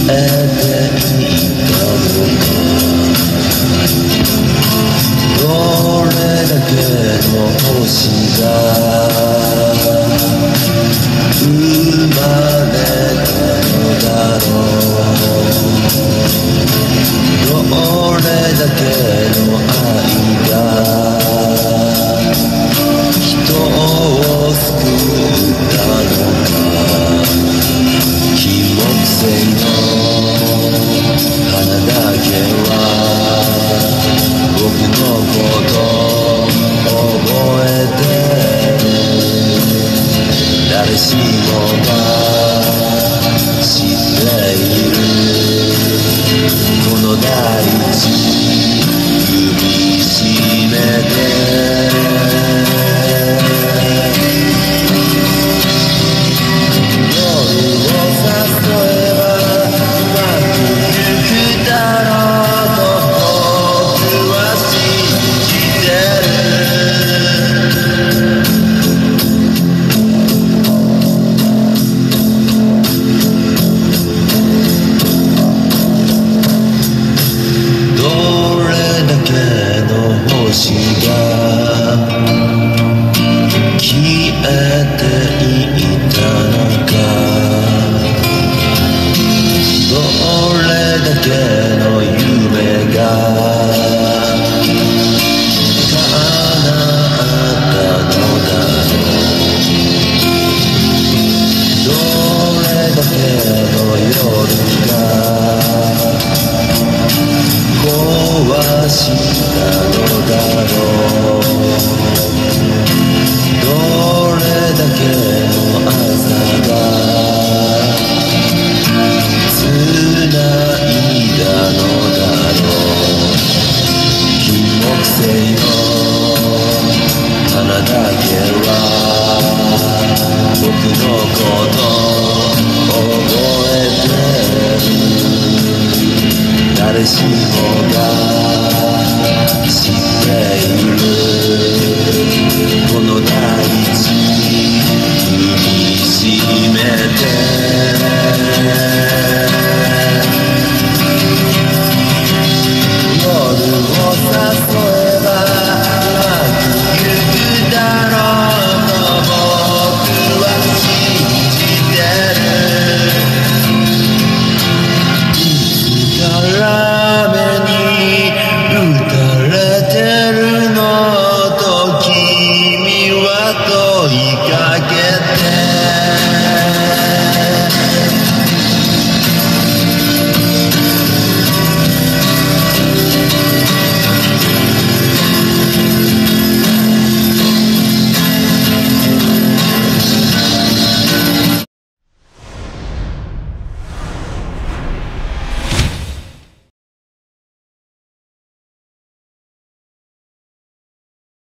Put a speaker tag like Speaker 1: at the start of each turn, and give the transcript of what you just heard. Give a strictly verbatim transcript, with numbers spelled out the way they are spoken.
Speaker 1: えていたのか。どれだけの星が生まれたのだろう。どれだけの愛が人を救ったのか。金木犀の花だけは僕のこと覚えてる。誰しもが知っているこの大地踏みしめて。夜を誘えばうまくいくだろうと僕は信じてる。どれだけの星が消えていたのか。どれだけの夢が叶ったのだろう。どれだけの夜が壊したのだろう。どれだけの朝が繋いだのだろう。金木犀の花だけは僕のこと覚えてる。誰しもが